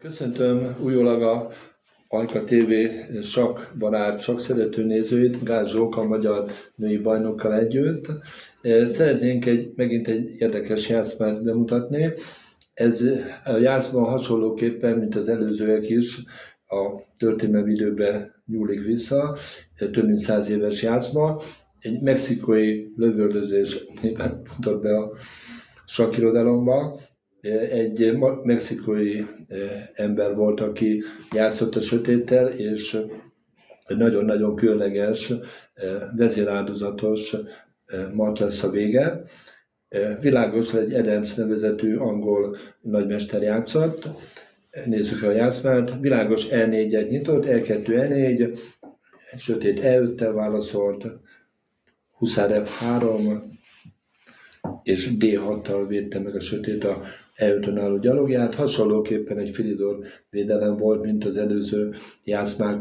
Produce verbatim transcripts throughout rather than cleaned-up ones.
Köszöntöm újólag a Ajka té vé sakkbarát, sakkszerető nézőit, Gáz Zsóka, magyar női bajnokkal együtt. Szeretnénk egy, megint egy érdekes játszmát bemutatni. Ez a játszma hasonlóképpen, mint az előzőek is, a történelmi időben nyúlik vissza, több mint száz éves játszma. Egy mexikói lövöldözés mutat be a sakkirodalomba. Egy mexikói ember volt, aki játszott a sötéttel, és egy nagyon-nagyon különleges, vezéráldozatos mat lesz a vége. Világos, egy Adams nevezetű angol nagymester játszott. Nézzük a játszmát. Világos E négyet nyitott, E kettő, E négy, sötét E öttel válaszolt, huszár F három, és D hattal védte meg a sötét a E ötön álló gyalogját. Hasonlóképpen egy Philidor védelem volt, mint az előző játszmák.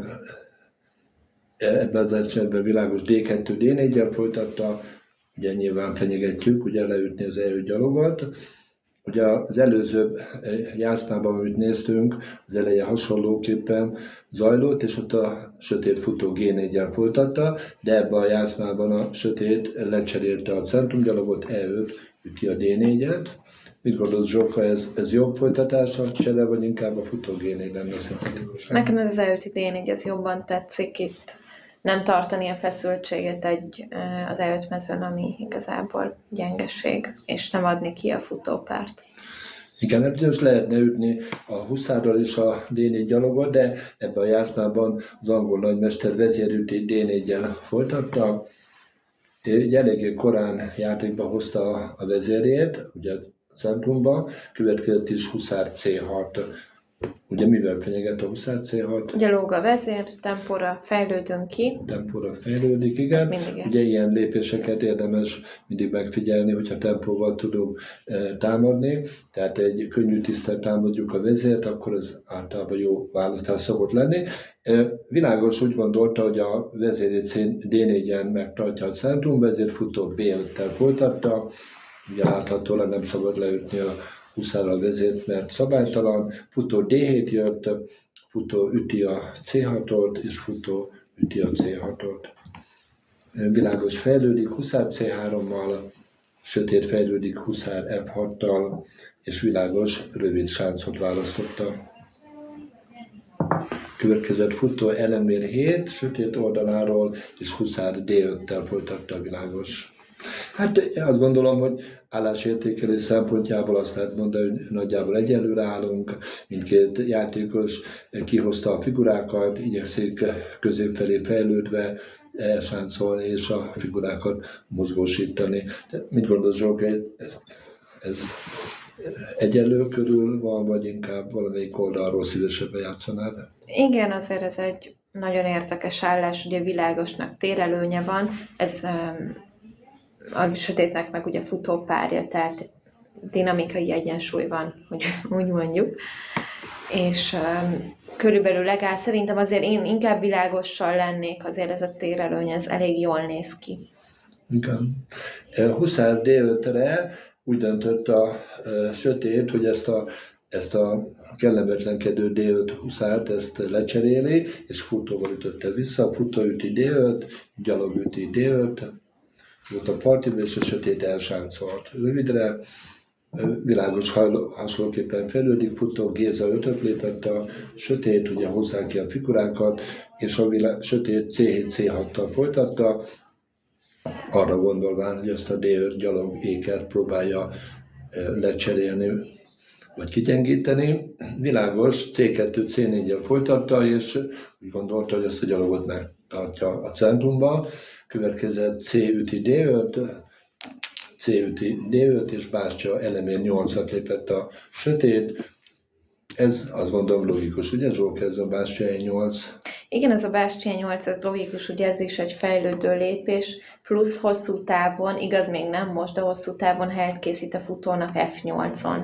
Ebben az esetben világos D kettő, D négyel folytatta. Ugye nyilván fenyegetjük, ugye leütni az E öt gyalogot. Ugye az előző játszmában, amit néztünk, az eleje hasonlóképpen zajlott, és ott a sötét futó G négyel folytatta, de ebben a játszmában a sötét lecserélte a centrumgyalogot, E öt üti a D négyet. Mit gondolsz, Zsóka, ez, ez jobb folytatás a csere, vagy inkább a futó G négy lenne szimpatikus? Nekem ez az E öt D négy, ez jobban tetszik itt. Nem tartani a feszültséget egy, az E öt mezőn, ami igazából gyengeség, és nem adni ki a futópárt. Igen, biztos lehetne ütni a huszárral és a D négy gyalogot, de ebben a játszmában az angol nagymester vezérüti D négyel folytatta. Ugye eléggé korán játékba hozta a vezérjét, ugye a centrumba, következett is huszár C hat. Ugye mivel fenyeget a huszár C hat? Ugye lóg a vezér, tempóra fejlődünk ki. Tempóra fejlődik, igen. Ugye ilyen lépéseket érdemes mindig megfigyelni, hogyha tempóval tudunk e, támadni. Tehát egy könnyű tisztán támadjuk a vezért, akkor ez általában jó választás szokott lenni. E, világos úgy gondolta, hogy a vezérét D négyen megtartja a centrum, vezérfutó B öttel folytatta. Ugye láthatóan nem szabad leütni a huszárral vezért, mert szabálytalan. Futó D hét jött, futó üti a C hatot, és futó üti a C hatot. Világos fejlődik huszár C hárommal, sötét fejlődik huszár F hattal, és világos rövid sáncot választotta. Következett futó elemér hét, sötét oldaláról, és huszár D öttel folytatta a világos. Hát azt gondolom, hogy állásértékelés szempontjából azt lehet mondani, hogy nagyjából egyelőre állunk, mindkét játékos kihozta a figurákat, igyekszik középfelé fejlődve elsáncolni és a figurákat mozgósítani. De mit gondolsz, Zsóka, ez, ez egyenlő körül van, vagy inkább valamelyik oldalról szívesebben játszanál? Igen, azért ez egy nagyon érdekes állás, ugye világosnak térelőnye van, ez a sötétnek meg ugye futópárja, tehát dinamikai egyensúly van, hogy úgy mondjuk. És um, körülbelül legalább szerintem azért én inkább világossal lennék, azért ez a térelőny, ez elég jól néz ki. Igen. huszár D ötre úgy döntött a uh, sötét, hogy ezt a, ezt a kellemetlenkedő D öt huszárt ezt lecseréli, és futóval ütötte vissza. Futó üti D öt, gyalog üti D öt, volt a partiba, és a sötét elsáncolt rövidre. Világos hasonlóképpen fejlődik, futó Géza ötöt lépett, a sötét ugye hozzá ki a figurákat, és a világ, sötét C hét C hattal folytatta, arra gondolván, hogy ezt a D öt gyalog ékert próbálja lecserélni, vagy kigyengíteni. Világos C kettő C négyel folytatta, és úgy gondolta, hogy ezt a gyalogot megtartja a centrumban. Következett C üti D öt, C üti D öt, és bástya elemér nyolcat lépett a sötét. Ez azt gondolom logikus, ugye Zsóka, ez a bástya E nyolc? Igen, ez a bástya E nyolc, ez logikus, ugye ez is egy fejlődő lépés, plusz hosszú távon, igaz még nem most, de hosszú távon helyet készít a futónak F nyolcon.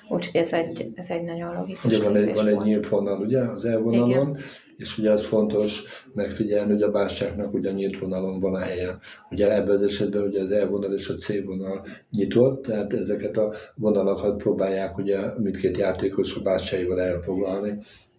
úgyhogy ez egy, ez egy nagyon logikus ugye van egy, van egy volt. nyílt vonal ugye, az elvonalon, igen. És ugye az fontos megfigyelni, hogy a bástyáknak ugye a nyílt vonalon van a helye. Ugye ebben az esetben ugye az elvonal és a C-vonal nyitott, tehát ezeket a vonalakat próbálják ugye mindkét játékos a bástyáival elfoglalni.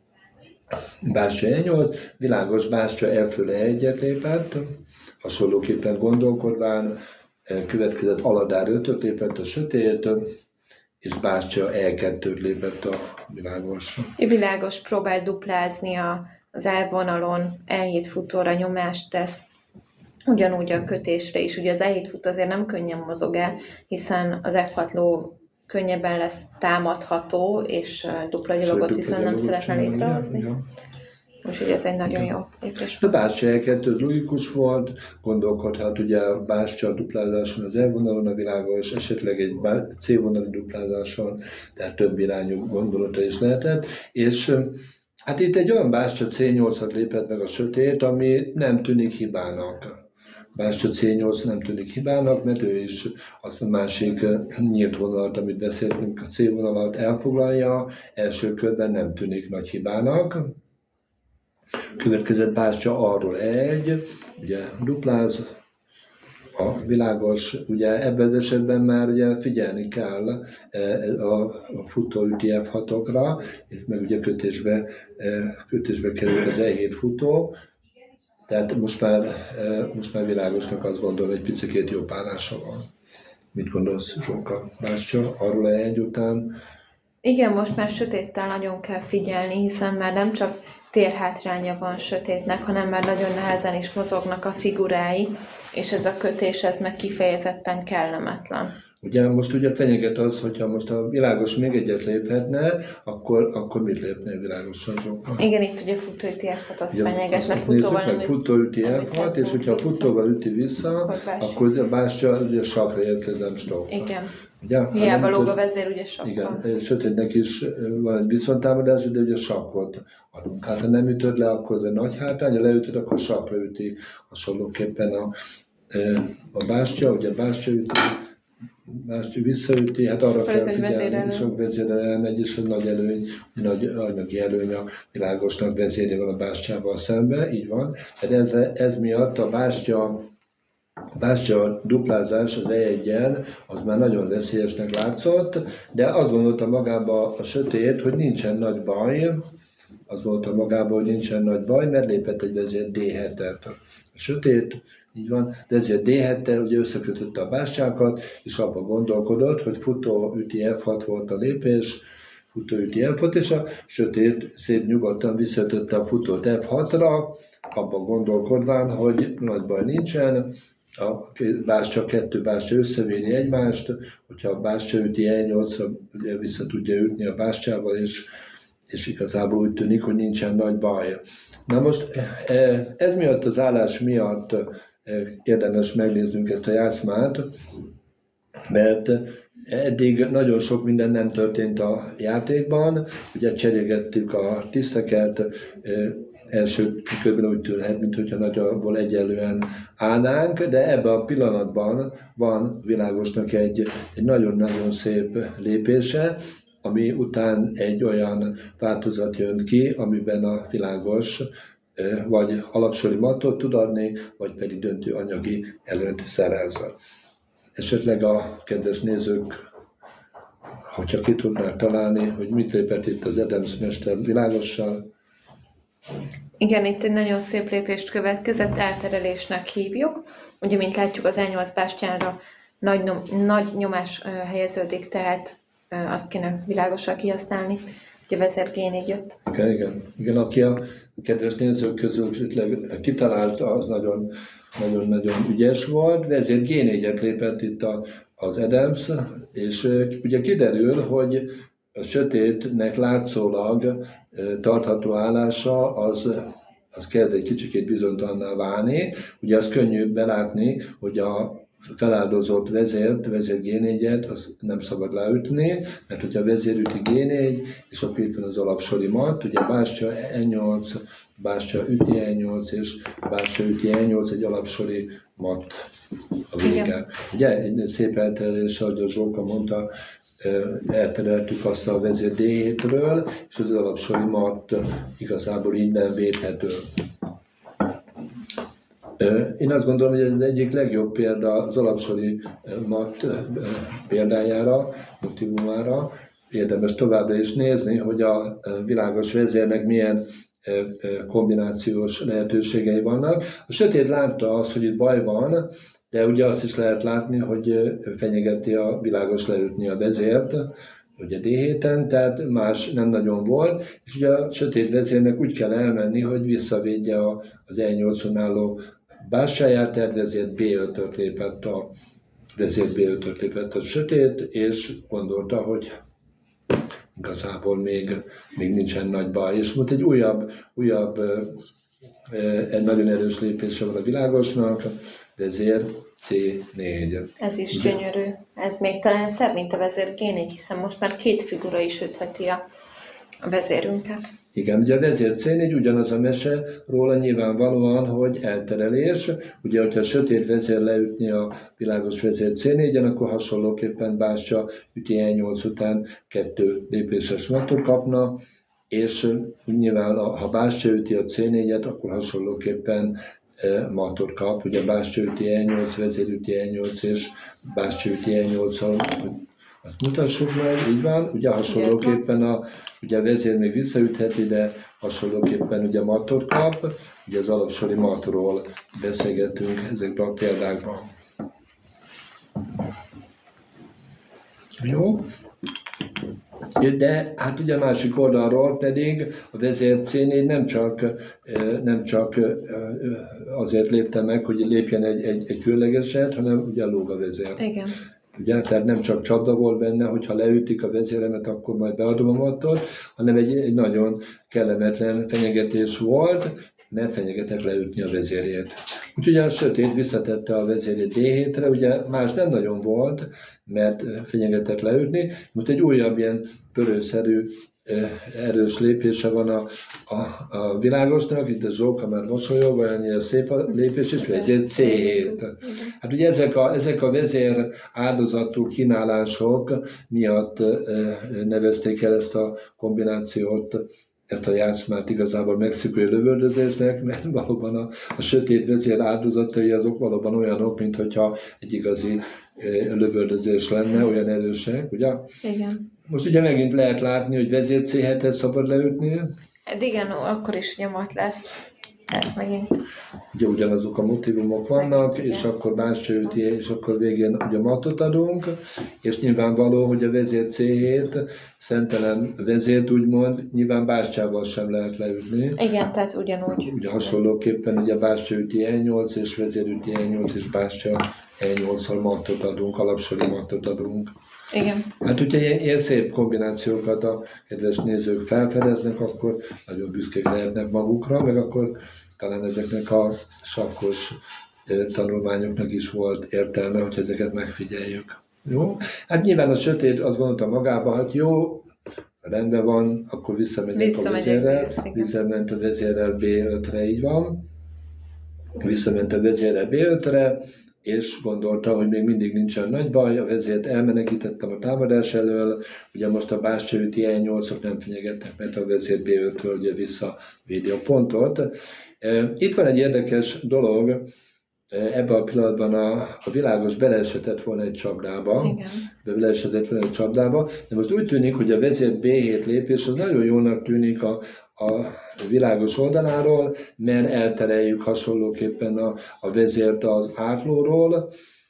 Bástya E nyolc, világos bástya E föl E egyet lépett, hasonlóképpen gondolkodván, következett aladár ötöt lépett a sötét, és bástya E kettőt lépett a világos. A világos próbál duplázni a, az elvonalon, E hét futóra nyomást tesz, ugyanúgy a kötésre is. Ugye az E hét futó azért nem könnyen mozog el, hiszen az F hat ló könnyebben lesz támadható, és dupla gyalogot viszont nem szeretne létrehozni. Úgyhogy ez egy nagyon jó lépés. A bástya E kettő logikus volt, gondolkodhat ugye a bástya duplázáson az elvonalon, a világos, esetleg egy C-vonali duplázáson, tehát több irányú gondolata is lehetett, és hát itt egy olyan bástya C nyolcat lépett meg a sötét, ami nem tűnik hibának. Bástya C nyolc nem tűnik hibának, mert ő is azt a másik nyílt vonalat, amit beszéltünk, a C vonalat elfoglalja, első körben nem tűnik nagy hibának. Következett bástya arról egy, ugye dupláz, a világos, ugye ebben az esetben már ugye figyelni kell a, a futóüti F hatokra, és meg ugye kötésbe, kötésbe kerül az E hét futó, tehát most már, most már világosnak azt gondolom, hogy picikét jobb állása van. Mit gondolsz, Zsóka? Bástya arról E egy után? Igen, most már sötéttel nagyon kell figyelni, hiszen már nem csak térhátránya van sötétnek, hanem már nagyon nehezen is mozognak a figurái, és ez a kötés, ez meg kifejezetten kellemetlen. Ugye most ugye fenyeget az, hogyha most a világos még egyet léphetne, akkor, akkor mit lépne a világosan, Zsóka? Igen, itt ugye futóüti F hat az fenyeget, mert futóval nem futóüti F hat, és hogyha a futóval üti vissza, akkor a bástya ugye sakra érkezem stop. Igen. Ugye? Hiába lóg a vezér, ugye sakkon. Igen, sötétnek is van egy viszonttámadás, de ugye sakkot adunk. Hát ha nem ütöd le, akkor az egy nagy hátrány, ha leütöd, akkor sakra üti hasonlóképpen a, a bástya, ugye bástya üti, bástya visszaüti, hát arra kell figyelni, sok vezérrel elmegy, és egy nagy előny, nagy anyagi előny a világosnak vezérével a bástyával szembe, így van. Tehát ez, ez miatt a bástya A bástya duplázás az E egyen, az már nagyon veszélyesnek látszott, de azt gondolta magába a sötét, hogy nincsen nagy baj, azt gondolta magába, hogy nincsen nagy baj, mert lépett egy vezér D hetet. A sötét, így van, vezér D hettel ugye összekötötte a bástyákat, és abban gondolkodott, hogy futó üti F hat volt a lépés, futó üti F hat, és a sötét szép nyugodtan visszatötte a futót F hatra, abban gondolkodván, hogy nagy baj nincsen, a bástya, kettő bástya összevéri egymást, hogyha a bástya üti E nyolcra, ugye vissza tudja ütni a bástyával, és, és igazából úgy tűnik, hogy nincsen nagy baj. Na most ez miatt, az állás miatt érdemes megnéznünk ezt a játszmát, mert eddig nagyon sok minden nem történt a játékban, ugye cserélgettük a tiszteket, első körben úgy tűnhet, mintha nagyjából egyenlően állnánk, de ebben a pillanatban van világosnak egy, egy nagyon-nagyon szép lépése, ami után egy olyan változat jön ki, amiben a világos vagy alapsori mattot tud adni, vagy pedig döntő anyagi előnyt szerez. Esetleg a kedves nézők, hogyha ki tudnák találni, hogy mit lépett itt az Adams mester világossal. Igen, itt egy nagyon szép lépést következett, elterelésnek hívjuk. Ugye, mint látjuk, az E nyolc bástyánra nagy, nyom, nagy nyomás helyeződik, tehát azt kéne világosan kihasználni, hogy a vezér G négy jött. Igen, igen. Igen, aki a kedves nézők közül kitalálta, az nagyon, nagyon-nagyon ügyes volt. Vezér G négyet lépett itt a, az Adams, és ugye kiderül, hogy a sötétnek látszólag tartható állása az, az kezd egy kicsikét bizonytalanná válni. Ugye az könnyű belátni, hogy a feláldozott vezért, vezér G négyet, az nem szabad leütni, mert hogyha a vezér üti G négy, és akkor itt van az alapsori mat, ugye bástya E nyolc, bástya üti E nyolc, és bástya üti E nyolc egy alapsori mat a vége. Ugye egy szép elterelés, ahogy a Zsóka mondta, eltereltük azt a vezér dé hétről, és az alapsori matt igazából így nem védhető. Én azt gondolom, hogy ez az egyik legjobb példa az alapsori matt példájára, motivumára. Érdemes továbbra is nézni, hogy a világos vezérnek milyen kombinációs lehetőségei vannak. A sötét látta azt, hogy itt baj van, de ugye azt is lehet látni, hogy fenyegeti a világos leütni a vezért, ugye dé héten, tehát más nem nagyon volt, és ugye a sötét vezérnek úgy kell elmenni, hogy visszavédje az e nyolcon álló bástyáját, tehát vezér bé ötöt lépett a vezér bé ötöt lépett a sötét, és gondolta, hogy igazából még, még nincsen nagy baj. És most egy újabb, újabb egy nagyon erős lépése van a világosnak, vezér cé négy. Ez is gyönyörű. Ez még talán szebb, mint a vezér gé négy, hiszen most már két figura is ütheti a, a vezérünket. Igen, ugye a vezér cé négy ugyanaz a mese róla nyilvánvalóan, hogy elterelés. Ugye, hogyha a sötét vezér leütni a világos vezér cé négyen, akkor hasonlóképpen bástya üti e nyolc után kettő lépéses mattot kapna, és nyilván ha bástya üti a cé négyet, akkor hasonlóképpen mattot kap. Ugye bástya üti e nyolc, vezér üti e nyolc, és bástya üti e nyolc-al, azt mutassuk meg, így van. Ugye hasonlóképpen a, ugye a vezér még visszaütheti, de hasonlóképpen ugye mattot kap. Ugye az alapsori mattról beszélgetünk ezekben a példákban. Jó. De hát ugye a másik oldalról pedig a vezér cé négy nem csak, nem csak azért lépte meg, hogy lépjen egy, egy, egy különlegeset, hanem ugye lóg a vezér. Igen. Ugye, tehát nem csak csapda volt benne, hogy ha leütik a vezéremet, akkor majd beadom a mattot, hanem egy, egy nagyon kellemetlen fenyegetés volt, mert fenyegetek leütni a vezérjét. Úgyhogy a sötét visszatette a vezérjét dé hétre, ugye más nem nagyon volt, mert fenyegetek leütni. Most egy újabb ilyen pörőszerű erős lépése van a, a, a világosnak, itt a Zsóka már mosolyog, olyan szép a lépés, és vezér cé hét. Hát ugye ezek a, ezek a vezér áldozatú kínálások miatt nevezték el ezt a kombinációt, ezt a játszmát igazából mexikói lövöldözésnek, mert valóban a, a sötét vezér áldozatai azok valóban olyanok, mint hogyha egy igazi lövöldözés lenne, olyan erősek, ugye? Igen. Most ugye megint lehet látni, hogy vezér cé hetet szabad leütni. Hát igen, akkor is nyomat lesz. Hát megint. Ugye ugyanazok a motivumok vannak, megint, és igen. akkor bástya üti, és akkor végén ugye mattot adunk, és nyilvánvaló, hogy a vezér cé hét szentelen vezért úgymond, nyilván bástyával sem lehet leütni. Igen, tehát ugyanúgy. Ugye hasonlóképpen ugye bástya üti e nyolc, és vezér üti e nyolc, és bástya e nyolccal mattot adunk, alapsori mattot adunk. Igen. Hát, hogyha ilyen, ilyen szép kombinációkat a kedves nézők felfedeznek, akkor nagyon büszkék lehetnek magukra, meg akkor talán ezeknek a sakkos tanulmányoknak is volt értelme, hogy ezeket megfigyeljük. Jó? Hát nyilván a sötét azt gondolta magába, hát jó, rendben van, akkor visszamegyek a vezérrel, visszament a vezérrel bé ötre, így van, visszament a vezérrel bé ötre, és gondolta, hogy még mindig nincsen nagy baj, a vezért elmenekítettem a támadás elől, ugye most a bástya üti e nyolcok nem fenyegettek, mert a vezér bé ötről ugye visszavédi a pontot. Itt van egy érdekes dolog, ebben a pillanatban a, a világos beleesetett volna egy csapdába, Igen. de beleesetett volna egy csapdába, de most úgy tűnik, hogy a vezér bé hét lépés az nagyon jónak tűnik a, a világos oldaláról, mert eltereljük hasonlóképpen a, a vezért az átlóról,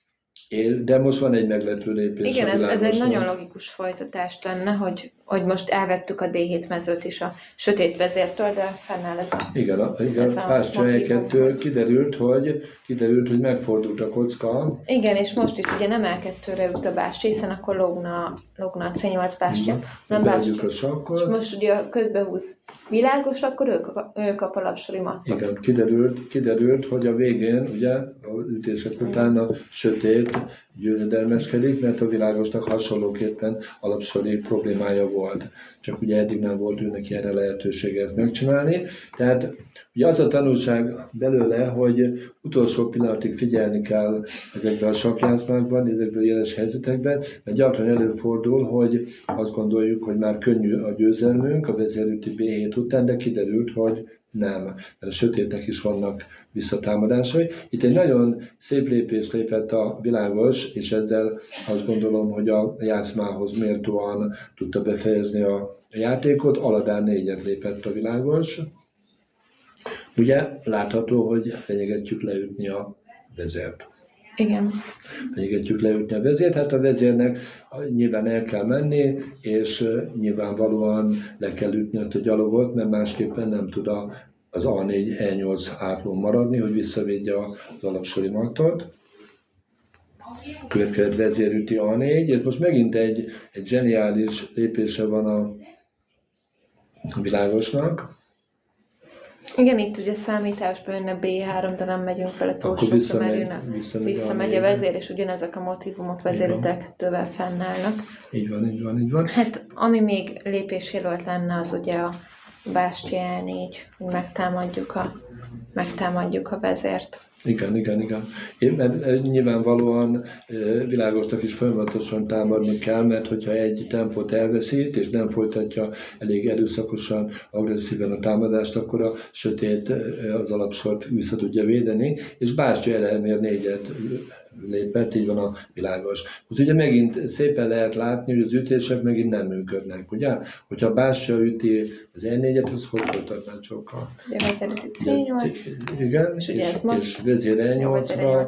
de most van egy meglepő lépés. Igen, ez, ez egy nagyon logikus folytatás lenne, hogy, hogy most elvettük a dé hét mezőt is a sötét vezértől, de fennáll ez a Igen, a, igen, bástya e kettő kiderült, hogy, kiderült, hogy megfordult a kocka. Igen, és most is ugye nem e kettőre ült a bástya, hiszen akkor lógna, lógna a cé nyolc bástya. Nem bástya. A sakkot. És most ugye közbehúz világos, akkor ő, ő kap a lapsori mattot. Igen, kiderült, kiderült, hogy a végén, ugye, a ütések után a sötét győzedelmeskedik, mert a világosnak hasonlóképpen alapsori problémája volt. Csak ugye eddig nem volt ő neki erre lehetősége ezt megcsinálni. Tehát ugye az a tanulság belőle, hogy utolsó pillanatig figyelni kell ezekben a sakkjátszmákban, ezekben a jeles helyzetekben, mert gyakran előfordul, hogy azt gondoljuk, hogy már könnyű a győzelmünk a vezérúti bé hét után, de kiderült, hogy nem, mert a sötétnek is vannak visszatámadásai. Itt egy nagyon szép lépést lépett a Világos, és ezzel azt gondolom, hogy a játszmához méltóan tudta befejezni a játékot. Aladár négyet lépett a Világos. Ugye látható, hogy fenyegetjük leütni a vezért. Igen. Fenyegetjük leütni a vezért, hát a vezérnek nyilván el kell menni, és nyilvánvalóan le kell ütni azt a gyalogot, mert másképpen nem tud a, az á négy é nyolc átlón maradni, hogy visszavédje az alapsori mattot. Következett vezérüti á négy, és most megint egy, egy zseniális lépése van a Világosnak. Igen, itt ugye számításban jönne bé három, de nem megyünk vele túl Akkor sokszor, mert jönne, visszamegy, visszamegy a vezér, és ugyanezek a motivumok vezérütektővel fennállnak. Így van, így van, így van. Hát, ami még lépésjelölt lenne, az ugye a bástya é négy, hogy megtámadjuk a, megtámadjuk a vezért. Igen, igen, igen. Én, mert nyilvánvalóan Világosnak is folyamatosan támadni kell, mert hogyha egy tempót elveszít, és nem folytatja elég erőszakosan, agresszíven a támadást, akkor a sötét az alapsort vissza tudja védeni, és bástya elmér négyet lépett, így van a Világos. Most ugye megint szépen lehet látni, hogy az ütések megint nem működnek, ugye? Hogyha bástya üti az é négyet, az hogy folytatná sokkal? Ugye vezérüti cé nyolc. Igen, és, és, és vezér é nyolcra,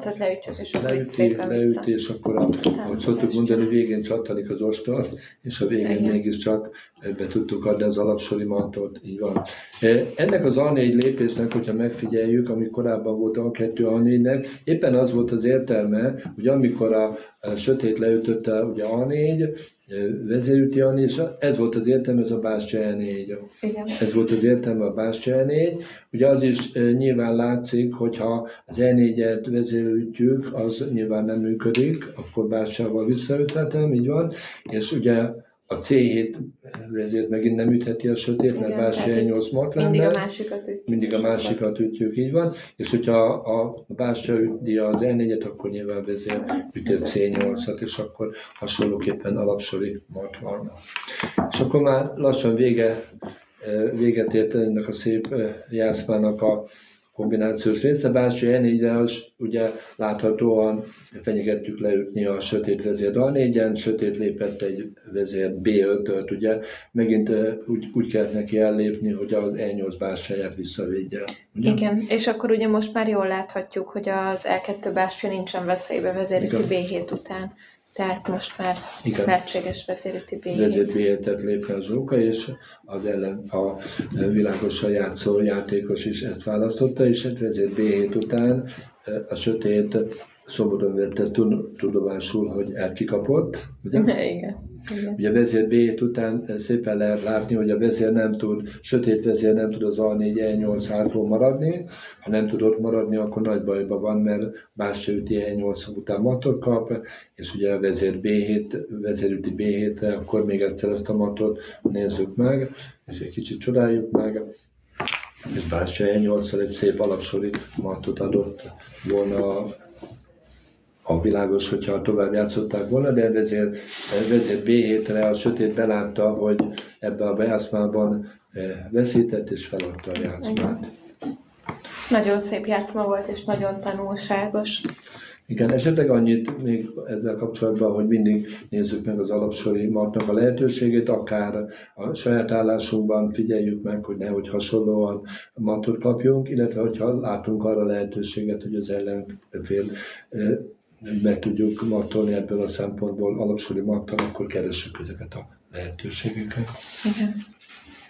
leüti, leüti, és akkor, a, ahogy szoktuk mondani, végén csattalik az ostor, és a végén igen. Mégiscsak be tudtuk adni az alapsori mattot, így van. Ennek az á négy lépésnek, hogyha megfigyeljük, ami korábban volt á kettő á négynek, éppen az volt az értelme, hogy amikor a, a sötét leütötte ugye á négy, vezérüti á négy, és ez volt az értelme, ez a bástya é négy. Igen. Ez volt az értelme a bástya é négy. Ugye az is e, nyilván látszik, hogyha az é négyet vezérültjük, az nyilván nem működik, akkor bástyával visszaüthetem, így van, és ugye a cé hét vezért megint nem ütheti a sötét, mert bástya é nyolc mat lenne. Mindig a másikat ütjük. Mindig a másikat ütjük, így van. És hogyha a bástya üti az é négyet, akkor nyilván vezér üti a cé nyolcat, és akkor hasonlóképpen alapsori mat van. És akkor már lassan vége, véget ért ennek a szép játszmának a kombinációs része. Bástya é négyre ugye láthatóan fenyegettük leütni a sötét vezér á négyen, sötét lépett egy vezér bé ötöt, ugye megint úgy, úgy kellett neki ellépni, hogy az é nyolc bástyáját visszavédje. Ugye? Igen, és akkor ugye most már jól láthatjuk, hogy az é kettő bástya nincsen veszélybe vezérüti bé hét után. Tehát most már igen. Lehetséges vezérüti bé hét. Vezér bé hétet lépne a Zsóka, és az ellen a Világossal játszó játékos is ezt választotta, és hát vezér bé hét után a sötét szomorúan vette tudomásul, hogy elkikapott. Ugye? Igen. Igen. Ugye a vezér bé hét után szépen lehet látni, hogy a vezér nem tud, sötét vezér nem tud az á négy é nyolc átlón maradni. Ha nem tud ott maradni, akkor nagy bajban van, mert bástya üti é nyolc után matot kap, és ugye a vezér bé hét, vezér üti bé hétre, akkor még egyszer ezt a matot nézzük meg, és egy kicsit csodáljuk meg. És bástya é nyolccal egy szép alapsori matot adott volna a a Világos, hogyha tovább játszották volna, de vezér, vezér bé hétre a sötét belátta, hogy ebbe a bejátszmában veszített, és feladta a játszmát. Nagyon szép játszma volt, és nagyon tanulságos. Igen, esetleg annyit még ezzel kapcsolatban, hogy mindig nézzük meg az alapsori matnak a lehetőségét, akár a saját állásunkban figyeljük meg, hogy nehogy hasonlóan matot kapjunk, illetve hogyha látunk arra lehetőséget, hogy az ellenfél meg tudjuk mattolni ebből a szempontból alapsori mattal, akkor keressük ezeket a lehetőségeket. Igen.